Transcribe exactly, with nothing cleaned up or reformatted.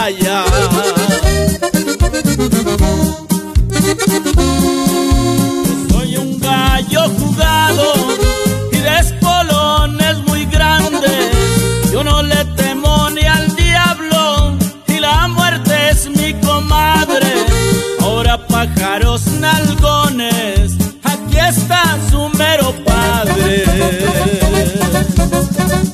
playa. Yo soy un gallo jugado y de espolones muy grandes. Yo no le temo ni al diablo y la muerte es mi comadre. Ahora pájaros nalgones, aquí está su mero padre.